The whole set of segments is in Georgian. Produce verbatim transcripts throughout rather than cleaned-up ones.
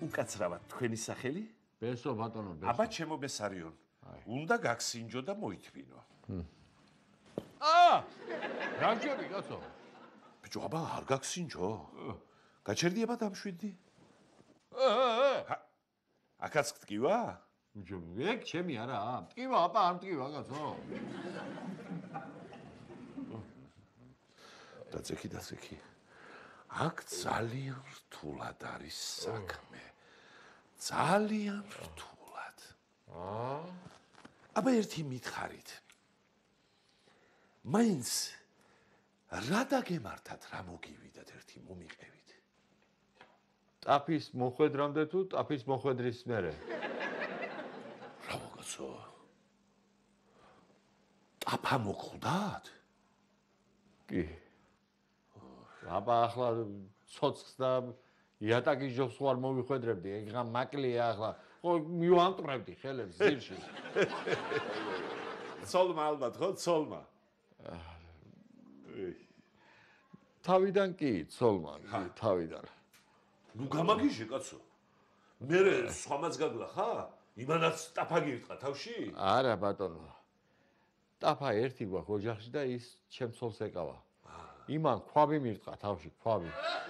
უკაცრავად თქვენი სახელი? ბესო ბატონო, ბესო. აბა ჩემო ბესარიონ. უნდა გაგსინჯო და მოითმინო. აა! რა გჭირდება კაცო? ბიჭო, აბა არ გაგსინჯო. გაჩერდიება დამშვიდი? აა! აკაც გტკივა? ბიჭო, ეგ ჩემი არაა. მტკივა, აბა არ მტკივა კაცო. დაწექი, დაწექი. აქ ძალიან რთულად არის საქმე. ძალიან რთულად. აა? აბა ერთი მითხარით. მაინც რა დაგემართათ, რა მოგივიდათ ერთი მომიყევით. ტაფის მოხვედრამდე თუ ტაფის მოხვედრის მერე? რა მოგაცო? ტაფა მოხვდათ? კი. აბა ახლა ცოცხს და იატაკის ჯობს ვარ მოვიხვედრებდი, ეგ რა მაკლია ახლა. ხო მივანტრებდი ხელებს ზირში. ცოლმა ალბათ ხო, ცოლმა. თავიდან კი, ცოლმა, თავიდან. ნუ გამაგიჟე კაცო. მერე სხვამაც გაგლა ხა? იმანაც ტაფა გირტყა თავში? არა ბატონო. ტაფა ერთი გვაქვს ოჯახში და ის ჩემს ცოლს ეკავა. იმან ქვაბი მირტყა თავში, ქვაბი.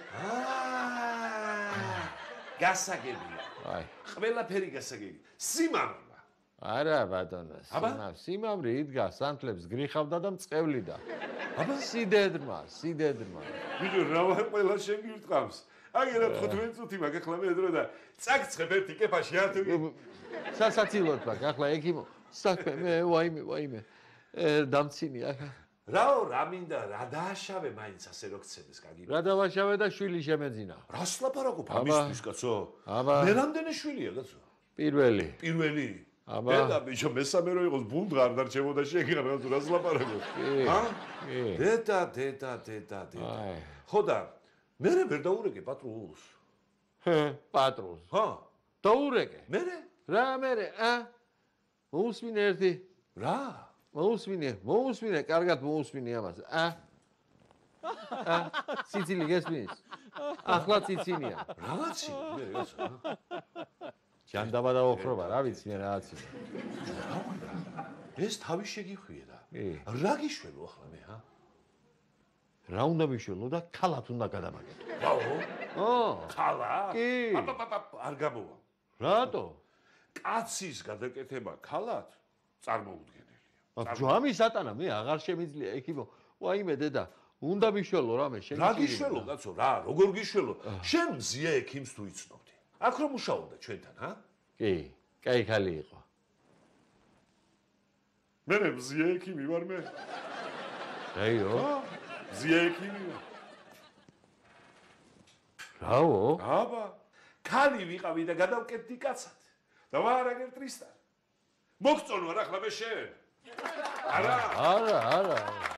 აა! გასაგებია. აი. ყველაფერი გასაგებია. სიმამრა. არა ბატონო, სიმამ, სიმამრი იდგა სანთლებს გრიხავდა და მწყევლიდა. აბა სიდედრმა, სიდედრმა. ბიჭო, რა ყველა შენ გირტყავს? აგერა თხუთმეტ წუთი მაგ ახლა მე დრო და წაგცხებ ერთი კეფაში არ თუ სასაცილოდ მაგ ახლა ეგ იმ საქმე მე ვაიმე, ვაიმე. დამცინი ახლა. რაო, რა მინდა, რა დააშავე მაინც ასე რო გცემეს გაგიბა. რა დავაშავე და შვილი შემეძინა. რას ლაპარაკობ ამისთვის კაცო? აბა. მე რამდენი შვილია კაცო? პირველი. პირველი. აბა. დედა ბიჭო, მესამე რო იყოს ბუნდღა არ დარჩებოდა შეგიღებ რა რას ლაპარაკობ? ჰა? კი. დედა, დედა, დედა, დედა. აი. ხო და მე ვერ დაურეკე პატრულს. ჰე, პატრულს. ჰა? დაურეკე. მე? რა მე? ა? მოусმინე ერთი. რა? მოусმინე, მოусმინე, კარგად მოусმინე ამას. ა? ა? სიცილი გესმის? ახლა ციცინია. რაღაცი, მე რაღაცა. ჯანდაბა და ოხრობა, რა ვიცი მე რაღაცი. ეს თავი შეგიხვიე და. კი. რა გიშველო ახლა მე, ჰა? რა უნდა მიშველო და ქალათ უნდა გადამაგეთო. ვაო? ო, ქალა? კი. აპაპაპ, არ გამოვა. რატო? კაცის გადაკეთება ქალათ წარმოუდგენელია. ბიჭო, ამის ატანა მე აღარ შემიძლია ეკიბო. ვაიმე დედა, უნდა მიშველო რამე შენ. რა გიშველო კაცო, რა, როგორ გიშველო? შენ მზია ექიმს თუ იცნობდი. აქ რომ მუშაობდა ჩვენთან, ჰა? კი, კაი ხალი იყო. მე მზია ექიმი ვარ მე. რაიო? მზია ექიმი ვარ. რაო? აბა, ქალი ვიყავი და გადავკეთდი კაცად. და ვარაგერ ტრისთან. მოგწონვარ ახლა მე შენ. არა, არა, არა.